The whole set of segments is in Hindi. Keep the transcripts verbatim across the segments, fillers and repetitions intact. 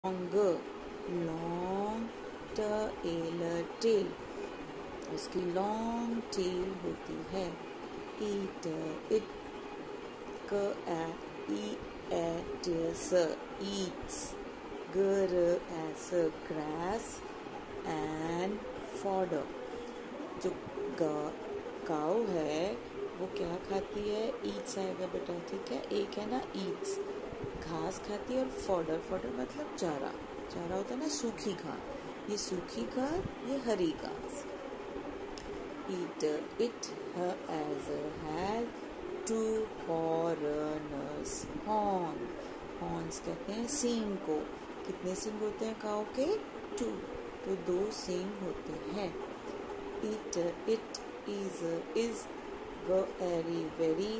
longer, long tail tail इसकी लॉन्ग टेल होती है. eat it k a e at eats gur as grass and fodder. जो काऊ है वो क्या खाती है? ईट्स आएगा बेटा, ठीक है. एक है ना ईट्स, घास खाती है, और फॉडर फॉडर मतलब चारा. चारा होता है ना सूखी घास. ये सूखी घास, ये हरी घास. It it has has two horns. Horn horns कहते हैं सींग को. कितने सींग होते हैं काऊ के? टू. तो दो सींग होते हैं. It it is is very very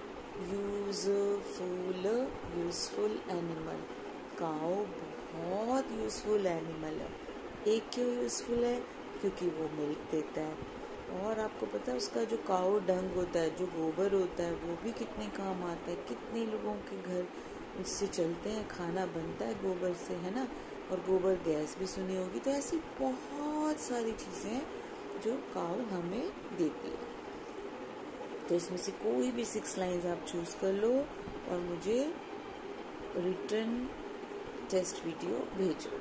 useful useful animal. Cow बहुत यूजफुल एनिमल है. एक क्यों यूजफुल है? क्योंकि वो मिल्क देता है. और आपको पता है उसका जो काऊ डंग होता है, जो गोबर होता है, वो भी कितने काम आता है. कितने लोगों के घर उससे चलते हैं, खाना बनता है गोबर से, है ना. और गोबर गैस भी सुनी होगी. तो ऐसी बहुत सारी चीज़ें हैं जो काऊ हमें देती है. तो इसमें से कोई भी सिक्स लाइंस आप चूज कर लो और मुझे रिटर्न टेस्ट वीडियो भेजो.